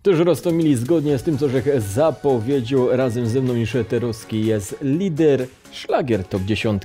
Też Rostomili, zgodnie z tym, co Żech zapowiedział, razem ze mną niż Terowski jest lider szlagier top 10.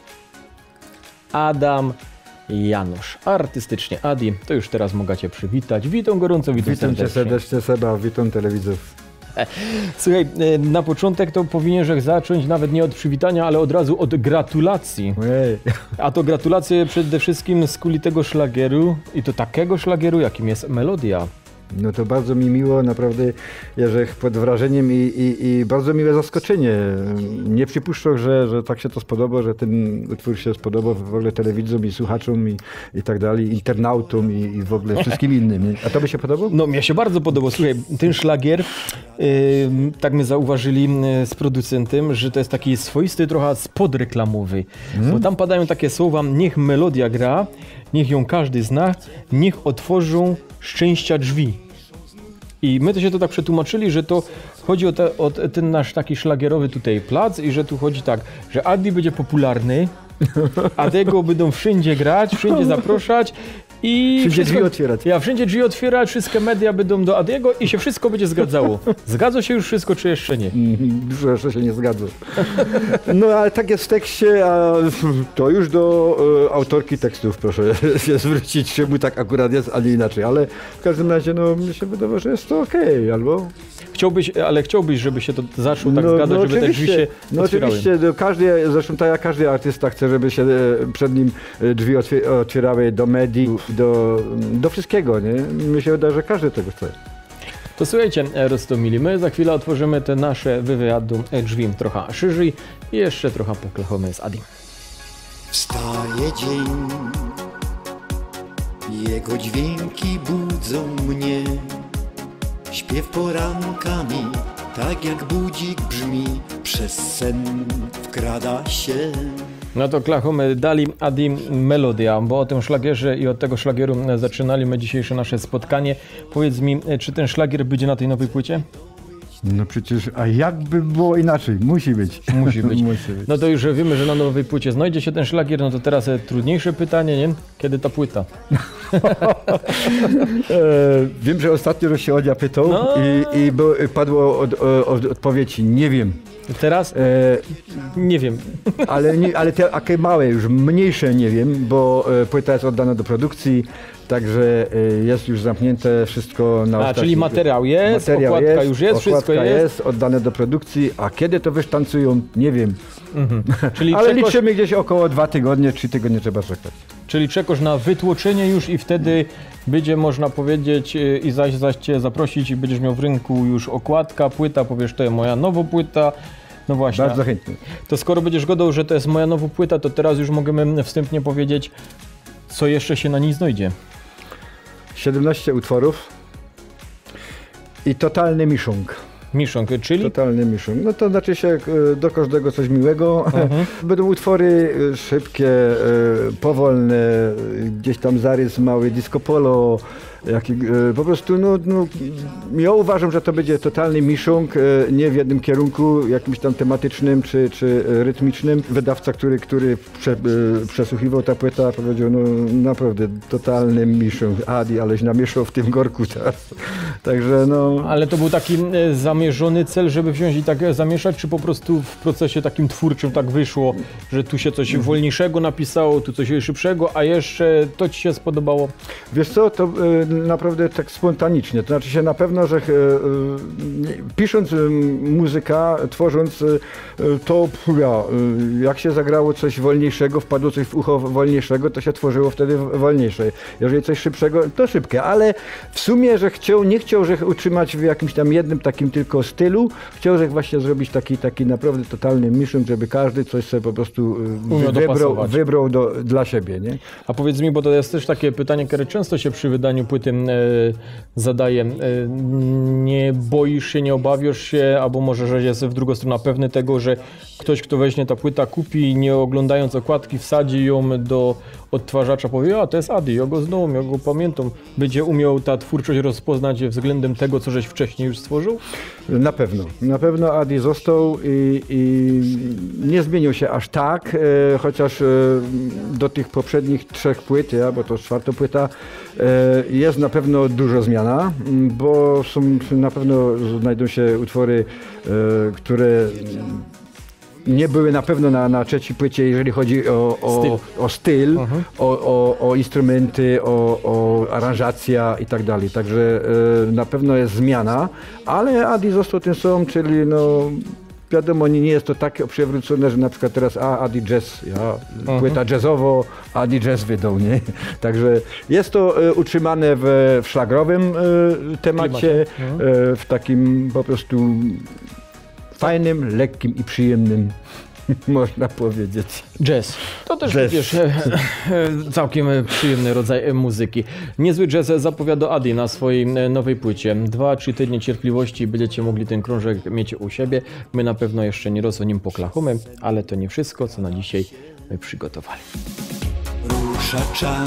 Adam Janusz. Artystycznie Adi, to już teraz mogę Cię przywitać. Witam gorąco, witam Cię serdecznie, Seba, witam telewidzów. Słuchaj, na początek to powinieneś zacząć nawet nie od przywitania, ale od razu od gratulacji. Ojej. A to gratulacje przede wszystkim z kuli tego szlagieru i to takiego szlagieru, jakim jest melodia. No to bardzo mi miło, naprawdę, Jerzech, pod wrażeniem i bardzo miłe zaskoczenie. Nie przypuszczał, że tak się to spodoba, że ten utwór się spodoba w ogóle telewidzom i słuchaczom i tak dalej, internautom i w ogóle wszystkim innym. A to by się podobał? No mnie się bardzo podobał. Słuchaj, ten szlagier, tak my zauważyli z producentem, że to jest taki swoisty trochę spot reklamowy. Bo tam padają takie słowa, niech melodia gra, niech ją każdy zna, niech otworzą szczęścia drzwi. I my to się to tak przetłumaczyli, że to chodzi o ten nasz taki szlagierowy tutaj plac i że tu chodzi tak, że Adi będzie popularny, a tego będą wszędzie grać, wszędzie zapraszać i wszędzie drzwi otwierać. Ja wszędzie drzwi otwierać, wszystkie media będą do Adiego i się wszystko będzie zgadzało. Zgadza się już wszystko, czy jeszcze nie? Dużo jeszcze się nie zgadza. No ale tak jest w tekście, a to już do autorki tekstów proszę się zwrócić, czemu tak akurat jest, a nie inaczej. Ale w każdym razie, no mi się wydawało, że jest to okej, albo... Chciałbyś, żeby się to zaczęło tak zgadzać, żeby te drzwi się otwierały. Oczywiście, zresztą tak jak każdy artysta chce, żeby się przed nim drzwi otwierały do mediów, do wszystkiego, nie? Mi się wydaje, że każdy tego chce. To słuchajcie, Rostomili, my za chwilę otworzymy te nasze wywiady drzwi trochę szerzej i jeszcze trochę poklachamy z Adi. Wstaje dzień, jego dźwięki budzą mnie. Śpiew porankami, tak jak budzik brzmi, przez sen wkrada się. No to klachamy dali Adi melodia, bo o tym szlagierze i od tego szlagieru zaczynali my dzisiejsze nasze spotkanie. Powiedz mi, czy ten szlagier będzie na tej nowej płycie? No przecież, a jakby było inaczej? Musi być. Musi być. No to już wiemy, że na nowej płycie znajdzie się ten szlagier, no to teraz trudniejsze pytanie, nie? Kiedy ta płyta? Wiem, że ostatnio że się Odia pytał i padło odpowiedź nie wiem. Teraz? Nie wiem. Ale te takie małe, już mniejsze nie wiem, bo płyta jest oddana do produkcji, także jest już zamknięte wszystko na ostatni. Czyli materiał jest, okładka już jest, wszystko jest. Oddane do produkcji, a kiedy to wysztancują, nie wiem. Czyli ale liczymy gdzieś około 2 tygodnie, 3 tygodnie trzeba czekać. Czyli czekasz na wytłoczenie już i wtedy będzie można powiedzieć i zaś Cię zaprosić i będziesz miał w rynku już okładka, płyta, powiesz, to jest moja nowa płyta. No właśnie. Bardzo chętnie. To skoro będziesz gadał, że to jest moja nowa płyta, to teraz już możemy wstępnie powiedzieć, co jeszcze się na niej znajdzie. 17 utworów i totalny miszung. Miszung, czyli? Totalny miszung. No to znaczy się do każdego coś miłego. Będą utwory szybkie, powolne, gdzieś tam zarys mały, disco polo. Po prostu, ja uważam, że to będzie totalny miszung, nie w jednym kierunku, jakimś tam tematycznym czy rytmicznym. Wydawca, który przesłuchiwał tę płytę, powiedział, no naprawdę totalny miszung. Adi, aleś namieszał w tym gorku teraz. Także no... Ale to był taki zamierzony cel, żeby wziąć i tak zamieszać, czy po prostu w procesie takim twórczym tak wyszło, że tu się coś wolniejszego napisało, tu coś szybszego, a jeszcze to Ci się spodobało? Wiesz co, to naprawdę tak spontanicznie. To znaczy się na pewno, że pisząc muzykę, tworząc to, jak się zagrało coś wolniejszego, wpadło coś w ucho wolniejszego, to się tworzyło wtedy wolniejsze. Jeżeli coś szybszego, to szybkie. Ale w sumie, że nie chciał, że utrzymać w jakimś tam jednym takim tylko stylu, chciał, że właśnie zrobić taki naprawdę totalny miszung, żeby każdy coś sobie po prostu wybrał dla siebie. Nie? A powiedz mi, bo to jest też takie pytanie, które często się przy wydaniu płyty zadaje. Nie boisz się, nie obawiasz się, albo może, że jest w drugą stronę pewny tego, że ktoś, kto weźmie ta płyta, kupi, nie oglądając okładki, wsadzi ją do odtwarzacza powie, a to jest Adi, ja go znam, ja go pamiętam. Będzie umiał ta twórczość rozpoznać względem tego, co żeś wcześniej już stworzył? Na pewno Adi został i nie zmienił się aż tak, chociaż do tych poprzednich 3 płyt, bo to 4. płyta, jest na pewno dużo zmiana, bo na pewno znajdą się utwory, które nie były na pewno na 3. płycie, jeżeli chodzi o styl, o instrumenty, o aranżacja i tak dalej. Także na pewno jest zmiana, ale Adi został tym samym, czyli no wiadomo, nie jest to tak przewrócone, że na przykład teraz Adi Jazz, płyta jazzowo, Adi Jazz wydał, nie? Także jest to utrzymane w szlagrowym temacie, w takim po prostu fajnym, lekkim i przyjemnym, można powiedzieć. Jazz. To też wiesz, całkiem przyjemny rodzaj muzyki. Niezły jazz zapowiada Adi na swojej nowej płycie. 2-3 tygodnie cierpliwości będziecie mogli ten krążek mieć u siebie. My na pewno jeszcze nie raz o nim poklachamy, ale to nie wszystko, co na dzisiaj przygotowali. Rusza czas,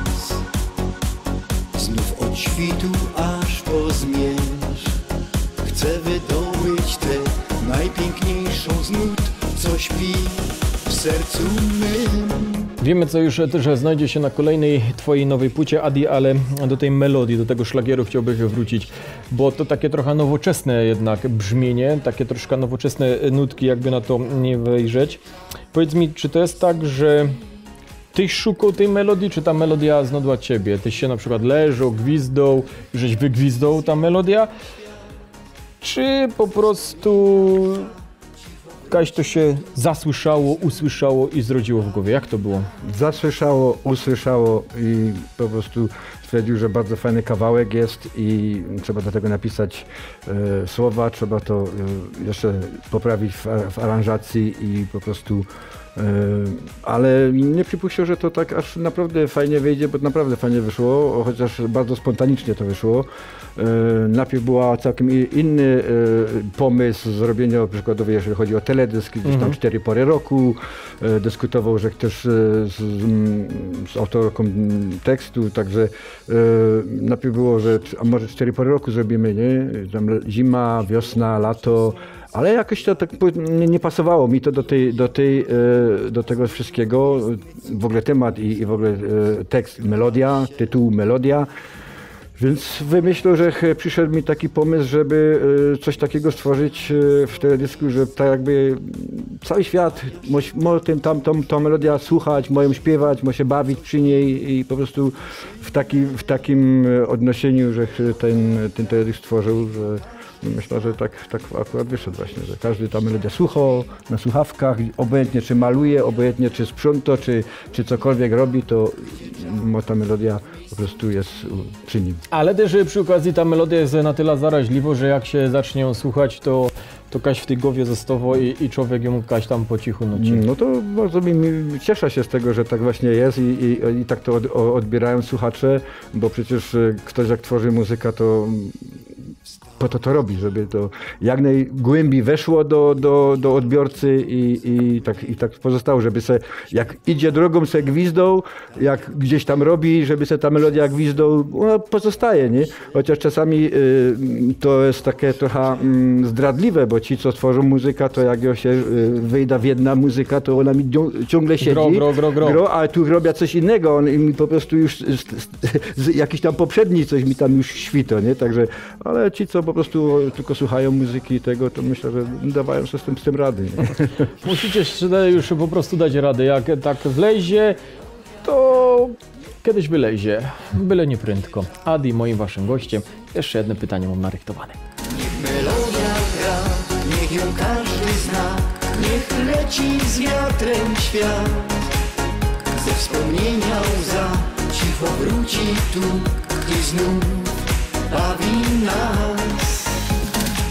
znów od świtu aż po zmierzch. Chcę wydobyć tę najpiękniejszą z nut, co śpi w sercu mym. Wiemy, co już też znajdzie się na kolejnej twojej nowej płycie, Adi, ale do tej melodii, do tego szlagieru chciałbym wrócić, bo to takie trochę nowoczesne jednak brzmienie, takie troszkę nowoczesne nutki, jakby na to nie wejrzeć. Powiedz mi, czy to jest tak, że tyś szukał tej melodii, czy ta melodia znalazła ciebie? Tyś się na przykład leżał, gwizdał, żeś wygwizdał ta melodia? Czy po prostu jakaś to się zasłyszało, usłyszało i zrodziło w głowie? Jak to było? Zasłyszało, usłyszało i po prostu stwierdził, że bardzo fajny kawałek jest i trzeba do tego napisać słowa, trzeba to jeszcze poprawić w aranżacji i po prostu ale nie przypuścił, że to tak aż naprawdę fajnie wyjdzie, bo naprawdę fajnie wyszło, chociaż bardzo spontanicznie to wyszło. Najpierw był całkiem inny pomysł zrobienia, przykładowo jeżeli chodzi o teledysk, gdzieś tam 4 pory roku. Dyskutował, że też z autorką tekstu, także najpierw było, że a może 4 pory roku zrobimy, nie? Tam zima, wiosna, lato. Ale jakoś to tak nie pasowało mi to do tego wszystkiego, w ogóle temat i w ogóle tekst, melodia, tytuł, melodia. Więc wymyślił, że przyszedł mi taki pomysł, żeby coś takiego stworzyć w teledysku, że tak jakby cały świat może tą melodię słuchać, może ją śpiewać, może się bawić przy niej i po prostu w takim odniesieniu, że ten teledysk stworzył, że myślę, że tak akurat wyszedł właśnie, że każdy ta melodia słuchał na słuchawkach, obojętnie czy maluje, obojętnie czy sprząta, czy cokolwiek robi, to ta melodia po prostu jest przy nim. Ale też przy okazji ta melodia jest na tyle zaraźliwa, że jak się zacznie ją słuchać, to kaś w tej głowie zostało i człowiek ją kaś tam po cichu nuci. No to bardzo cieszę się z tego, że tak właśnie jest i tak to odbierają słuchacze, bo przecież ktoś jak tworzy muzykę, to po to robi, żeby to jak najgłębiej weszło do odbiorcy i tak pozostało, żeby se, jak idzie drogą, se gwizdą, jak gdzieś tam robi, żeby se ta melodia gwizdą, ona pozostaje, nie? Chociaż czasami to jest takie trochę zdradliwe, bo ci, co tworzą muzykę, to jak się wyjda w jedna muzyka, to ona mi ciągle siedzi, gro, a tu robię coś innego, on mi po prostu już jakiś tam poprzedni coś mi tam już świto, nie? Także, ale ci, co po prostu tylko słuchają muzyki i tego, to myślę, że dawają sobie z tym rady. Nie? Musicie już po prostu dać radę. Jak tak wlezie, to kiedyś wylezie. Byle nie prędko. Adi, moim waszym gościem. Jeszcze jedno pytanie mam narychtowane. Niech melodia gra, niech ją każdy zna, niech leci z wiatrem świat. Ze wspomnienia łza cicho wróci tu i znów bawi nas.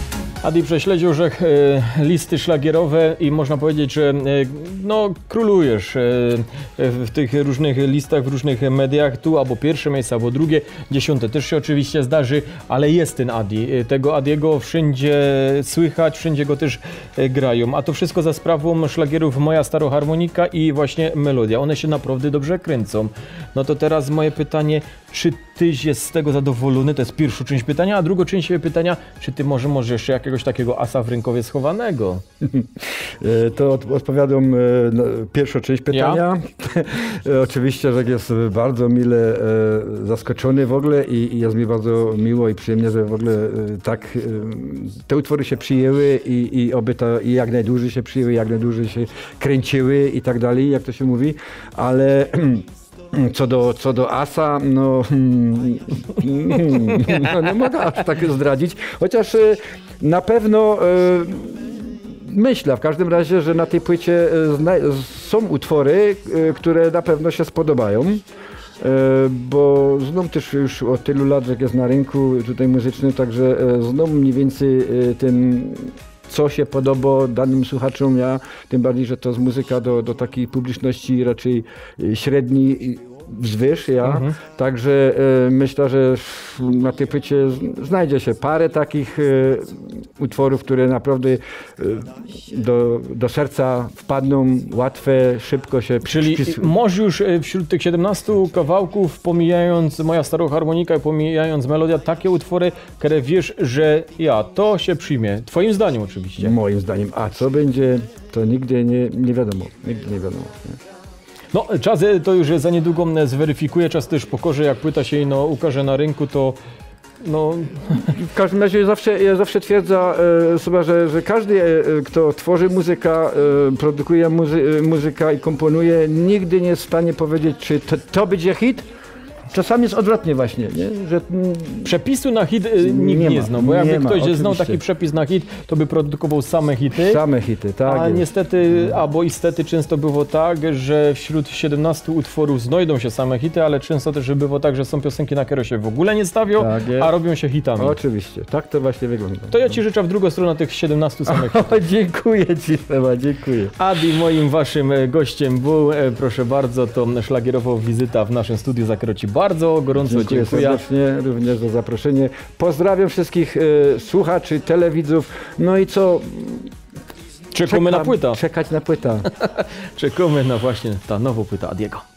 Adi prześledził, że listy szlagierowe i można powiedzieć, że no, królujesz w tych różnych listach, w różnych mediach, tu albo pierwsze miejsce, albo drugie, 10 też się oczywiście zdarzy, ale jest ten Adi. Tego Adiego wszędzie słychać, wszędzie go też grają, a to wszystko za sprawą szlagierów Moja Staroharmonika i właśnie Melodia. One się naprawdę dobrze kręcą. No to teraz moje pytanie, czy tyś jest z tego zadowolony? To jest pierwsza część pytania, a druga część pytania, czy ty może jeszcze jakiegoś takiego asa w rękowie schowanego? To odpowiadam na pierwszą część pytania. Ja? Oczywiście, że jest bardzo mile zaskoczony w ogóle i jest mi bardzo miło i przyjemnie, że w ogóle tak te utwory się przyjęły i oby to i jak najdłużej się przyjęły, jak najdłużej się kręciły i tak dalej, jak to się mówi, ale co do asa, no nie mogę aż tak zdradzić, chociaż na pewno myślę w każdym razie, że na tej płycie są utwory, które na pewno się spodobają. Bo znam też już od tylu lat, że jest na rynku tutaj muzycznym, także znam mniej więcej ten, co się podoba danym słuchaczom. Ja tym bardziej, że to jest muzyka do takiej publiczności raczej średniej wzwyż, ja. Także myślę, że na tej płycie znajdzie się parę takich utworów, które naprawdę do serca wpadną, łatwe, szybko się Czyli może już wśród tych 17 kawałków, pomijając Moja Staroharmonika i pomijając Melodia, takie utwory, które wiesz, że to się przyjmie. Twoim zdaniem oczywiście. Moim zdaniem. A co będzie, to nigdy nie wiadomo. Nigdy nie wiadomo. Nie? No, czas to już za niedługo zweryfikuje, czas też pokorze, jak płyta się ukaże na rynku, to no... W każdym razie ja zawsze twierdzę sobie, że każdy, kto tworzy muzykę, produkuje muzykę i komponuje, nigdy nie jest w stanie powiedzieć, czy to będzie hit. Czasami jest odwrotnie właśnie, nie? Że przepisu na hit nikt nie znał, bo jakby ktoś znał taki przepis na hit, to by produkował same hity. Same hity, tak. A niestety, albo istety często było tak, że wśród 17 utworów znajdą się same hity, ale często też było tak, że są piosenki, na które się w ogóle nie stawią, tak a robią się hitami. Oczywiście, tak to właśnie wygląda. To ja ci życzę w drugą stronę tych 17 samych hitów. Dziękuję ci, Seba, dziękuję. Adi moim waszym gościem był, proszę bardzo, to szlagierowa wizyta w naszym studiu Zakroci. Bardzo gorąco dziękuję serdecznie również za zaproszenie. Pozdrawiam wszystkich słuchaczy, telewidzów. No i co? Czekamy na płytę. Czekać na płytę. Czekamy na właśnie ta nowa płyta Adiego.